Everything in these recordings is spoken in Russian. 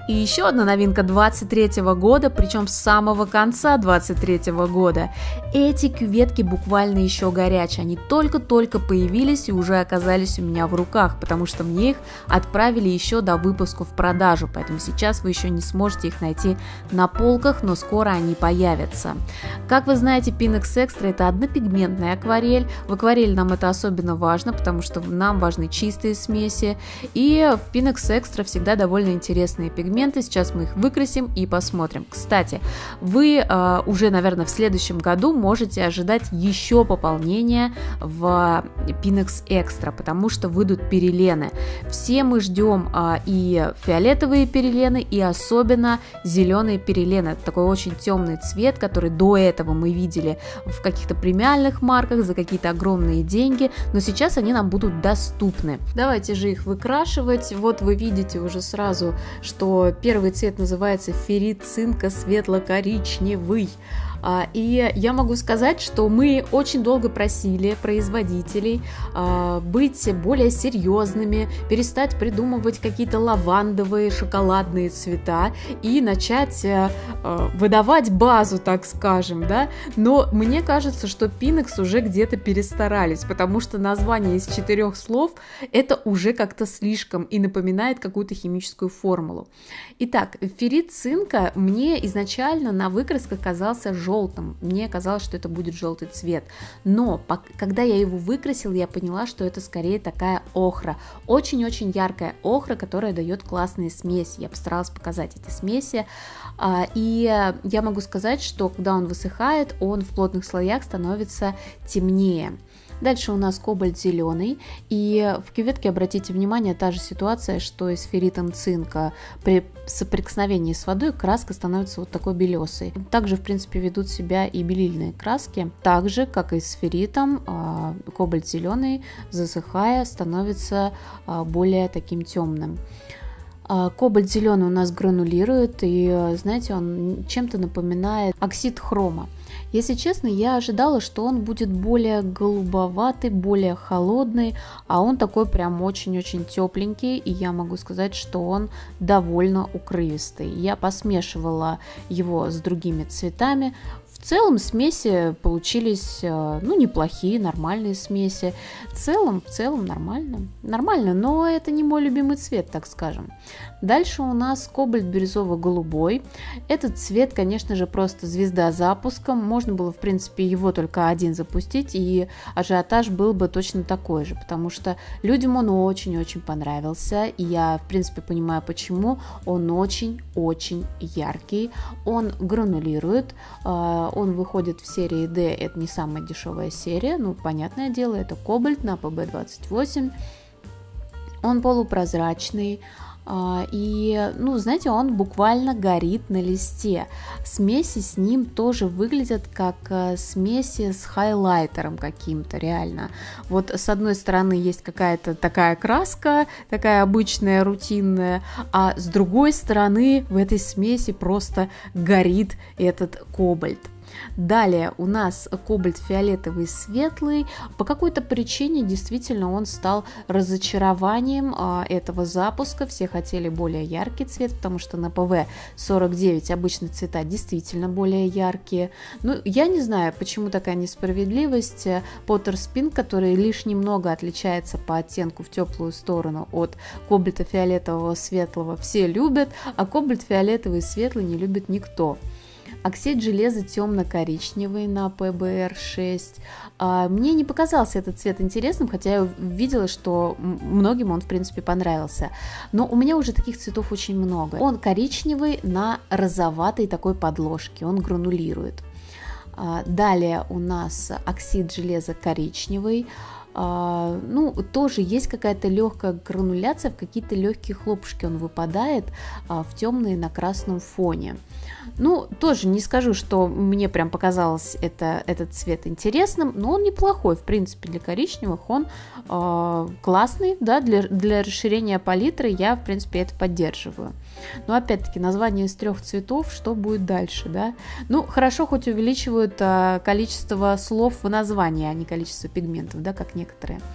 И еще одна новинка 23 года, причем с самого конца 23 года. Эти кюветки буквально еще горячие, они только-только появились и уже оказались у меня в руках, потому что мне их отправили еще до выпуска в продажу, поэтому сейчас вы еще не сможете их найти на полках, но скоро они появятся. Как вы знаете, Pinex Extra это однопигментная акварель. В акварели нам это особенно важно, потому что нам важны чистые смеси, и в Pinex Extra всегда довольно интересные пигменты. Сейчас мы их выкрасим и посмотрим. Кстати, вы уже, наверное, в следующем году можете ожидать еще пополнения в Pinex Extra, потому что выйдут перелены. Все мы ждем и фиолетовые перелены, и особенно зеленые перелены. Это такой очень темный цвет, который до этого мы видели в каких-то премиальных марках за какие-то огромные деньги, но сейчас они нам будут доступны. Давайте же их выкрашивать. Вот вы видите уже сразу, что первый цвет называется феррит цинка светло-коричневый. И я могу сказать, что мы очень долго просили производителей быть более серьезными, перестать придумывать какие-то лавандовые, шоколадные цвета и начать выдавать базу, так скажем, да. Но мне кажется, что Pinex уже где-то перестарались, потому что название из 4 слов это уже как-то слишком и напоминает какую-то химическую формулу. Итак, феррит цинка мне изначально на выкрасках казался желтым. Мне казалось, что это будет желтый цвет. Но когда я его выкрасила, я поняла, что это скорее такая охра. Очень-очень яркая охра, которая дает классные смеси. Я постаралась показать эти смеси. И я могу сказать, что когда он высыхает, он в плотных слоях становится темнее. Дальше у нас кобальт зеленый, и в кюветке, обратите внимание, та же ситуация, что и с ферритом цинка. При соприкосновении с водой краска становится вот такой белесой. Также, в принципе, ведут себя и белильные краски. Так же, как и с ферритом, кобальт зеленый, засыхая, становится более таким темным. Кобальт зеленый у нас гранулирует, и, знаете, он чем-то напоминает оксид хрома. Если честно, я ожидала, что он будет более голубоватый, более холодный, а он такой прям очень-очень тепленький, и я могу сказать, что он довольно укрывистый. Я посмешивала его с другими цветами. В целом смеси получились, неплохие, нормальные смеси. В целом нормально, но это не мой любимый цвет, так скажем. Дальше у нас кобальт бирюзово-голубой. Этот цвет, конечно же, просто звезда запуска. Можно было, в принципе, его только один запустить, и ажиотаж был бы точно такой же, потому что людям он очень-очень понравился, и я, в принципе, понимаю, почему. Он очень-очень яркий, он гранулирует, он выходит в серии D, это не самая дешевая серия, понятное дело, это кобальт на PB28, он полупрозрачный, и, знаете, он буквально горит на листе. Смеси с ним тоже выглядят как смеси с хайлайтером каким-то, реально. Вот с одной стороны есть какая-то такая краска, такая обычная, рутинная, а с другой стороны в этой смеси просто горит этот кобальт. Далее у нас кобальт фиолетовый светлый. По какой-то причине действительно он стал разочарованием этого запуска. Все хотели более яркий цвет, потому что на PV49 обычно цвета действительно более яркие. Я не знаю, почему такая несправедливость. Potter's Pink, который лишь немного отличается по оттенку в теплую сторону от кобальта фиолетового светлого, все любят, а кобальт фиолетовый светлый не любит никто. Оксид железа темно-коричневый на PBR6. Мне не показался этот цвет интересным, хотя я видела, что многим он, в принципе, понравился. Но у меня уже таких цветов очень много. Он коричневый на розоватой такой подложке, он гранулирует. Далее у нас оксид железа коричневый. Тоже есть какая-то легкая грануляция, в какие-то легкие хлопушки он выпадает в темный на красном фоне. Тоже не скажу, что мне прям показалось этот цвет интересным, но он неплохой, в принципе, для коричневых он классный, да, для расширения палитры я, в принципе, это поддерживаю. Но опять-таки название из 3 цветов, что будет дальше, да? Хорошо, хоть увеличивают количество слов в названии, а не количество пигментов, да, как некоторые.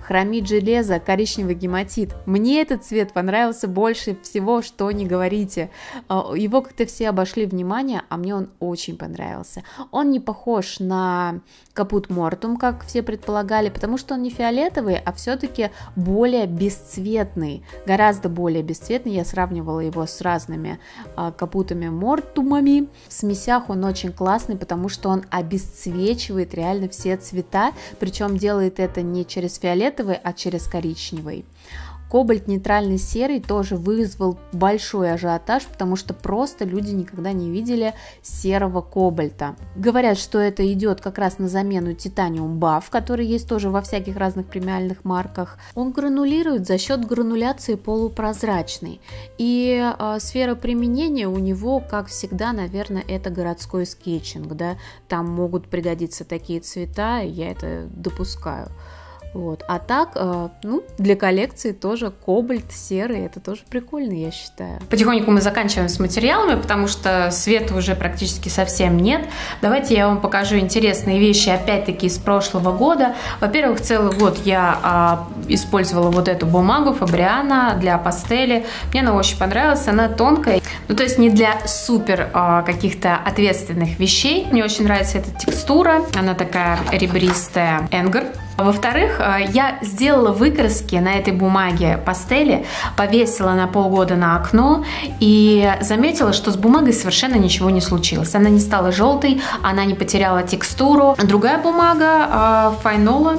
хромит железо, коричневый гематит. Мне этот цвет понравился больше всего, что не говорите. Его как-то все обошли внимание, а мне он очень понравился. Он не похож на Капут Мортум, как все предполагали, потому что он не фиолетовый, а все-таки более бесцветный, гораздо более бесцветный. Я сравнивала его с разными Капутами Мортумами. В смесях он очень классный, потому что он обесцвечивает реально все цвета, причем делает это не через фиолетовый, а через коричневый. Кобальт нейтральный серый тоже вызвал большой ажиотаж, потому что просто люди никогда не видели серого кобальта. Говорят, что это идет как раз на замену Titanium Buff, который есть тоже во всяких разных премиальных марках. Он гранулирует за счет грануляции полупрозрачной. И сфера применения у него, как всегда, наверное, это городской скетчинг. Да? Там могут пригодиться такие цвета, я это допускаю. Вот. А так, для коллекции тоже кобальт серый, это тоже прикольно, я считаю. Потихоньку мы заканчиваем с материалами, потому что света уже практически совсем нет. Давайте я вам покажу интересные вещи, опять-таки, из прошлого года. Во-первых, целый год я использовала вот эту бумагу Фабриано для пастели. Мне она очень понравилась, она тонкая. Ну, то есть не для супер каких-то ответственных вещей. Мне очень нравится эта текстура, она такая ребристая, Энгер. Во-вторых, я сделала выкраски на этой бумаге пастели, повесила на полгода на окно и заметила, что с бумагой совершенно ничего не случилось. Она не стала желтой, она не потеряла текстуру. Другая бумага Файнола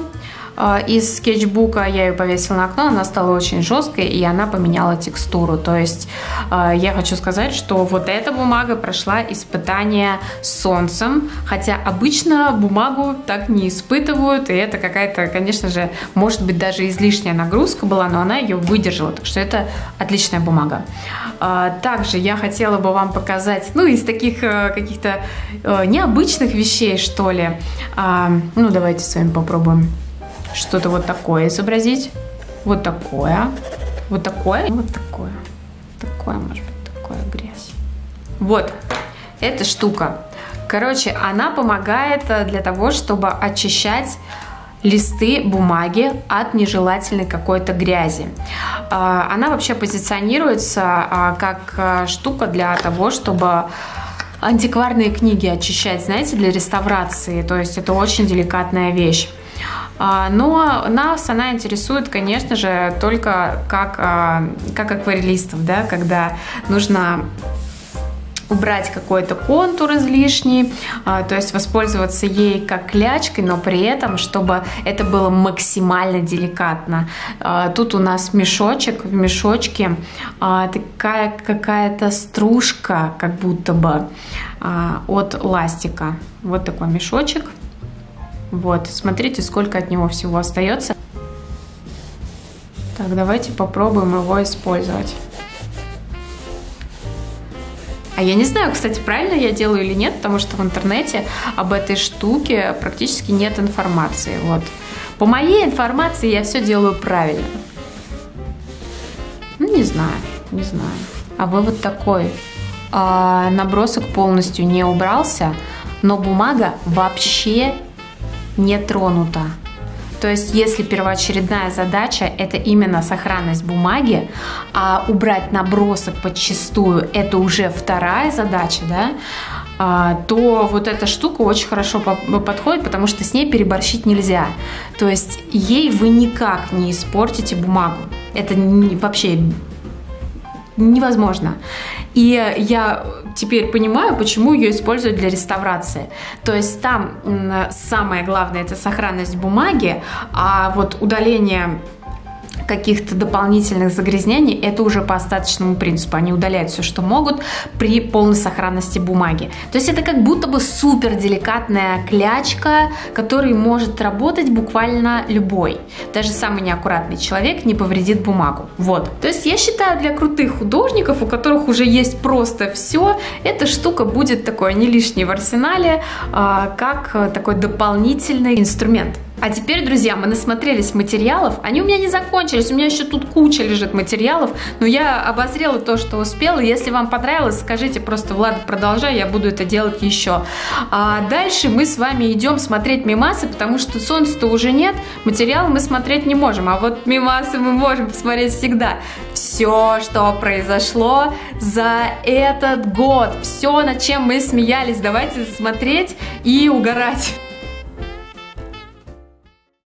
из скетчбука, я ее повесила на окно, она стала очень жесткой, и она поменяла текстуру. То есть я хочу сказать, что вот эта бумага прошла испытание солнцем, хотя обычно бумагу так не испытывают, и это какая-то, конечно же, может быть, даже излишняя нагрузка была, но она ее выдержала, так что это отличная бумага. Также я хотела бы вам показать, из таких каких-то необычных вещей, что ли. Давайте с вами попробуем что-то вот такое изобразить. Вот такое. Вот такое. Вот такое. Такое, может быть, такое грязь. Вот. Эта штука. Короче, она помогает для того, чтобы очищать листы бумаги от нежелательной какой-то грязи. Она вообще позиционируется как штука для того, чтобы антикварные книги очищать, знаете, для реставрации. То есть это очень деликатная вещь. Но нас она интересует, конечно же, только как акварелистов, да, когда нужно убрать какой-то контур излишний, то есть воспользоваться ей как клячкой, но при этом, чтобы это было максимально деликатно. Тут у нас мешочек, в мешочке такая какая-то стружка, как будто бы от ластика. Вот такой мешочек. Вот, смотрите, сколько от него всего остается. Так, давайте попробуем его использовать. А я не знаю, кстати, правильно я делаю или нет, потому что в интернете об этой штуке практически нет информации. Вот. По моей информации я все делаю правильно. Не знаю. А вывод такой. Набросок полностью не убрался, но бумага вообще не тронута. То есть, если первоочередная задача – это именно сохранность бумаги, а убрать набросок подчистую – это уже вторая задача, да, то вот эта штука очень хорошо подходит, потому что с ней переборщить нельзя. То есть, ей вы никак не испортите бумагу. Это вообще невозможно. И я теперь понимаю, почему ее используют для реставрации. То есть там самое главное – это сохранность бумаги, а вот удаление каких-то дополнительных загрязнений – это уже по остаточному принципу. Они удаляют все, что могут, при полной сохранности бумаги. То есть это как будто бы супер деликатная клячка, которой может работать буквально любой. Даже самый неаккуратный человек не повредит бумагу. Вот. То есть я считаю, для крутых художников, у которых уже есть просто все, эта штука будет такой не лишней в арсенале, как такой дополнительный инструмент. А теперь, друзья, мы насмотрелись материалов. Они у меня не закончились, у меня еще тут куча лежит материалов. Но я обозрела то, что успела. Если вам понравилось, скажите просто: Влада, продолжай, я буду это делать еще. А дальше мы с вами идем смотреть мемасы, потому что солнца-то уже нет, материалы мы смотреть не можем. А вот мемасы мы можем посмотреть всегда. Все, что произошло за этот год, все, над чем мы смеялись, давайте смотреть и угорать.